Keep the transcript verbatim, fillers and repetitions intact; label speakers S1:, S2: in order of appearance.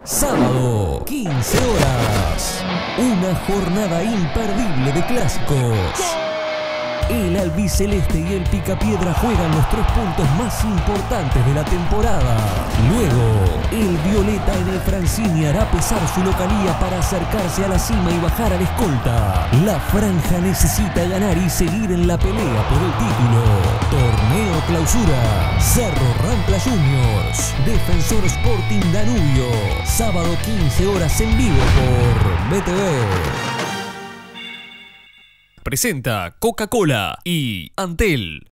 S1: Sábado, quince horas. Una jornada imperdible de clásicos. El albiceleste y el Picapiedra juegan los tres puntos más importantes de la temporada. Luego, el violeta en el Francini hará pesar su localía para acercarse a la cima y bajar al escolta. La franja necesita ganar y seguir en la pelea por el título. Torneo clausura. Cerro Rampla Juniors. Defensor Sporting Danubio. Sábado quince horas en vivo por B T V. Presenta Coca-Cola y Antel.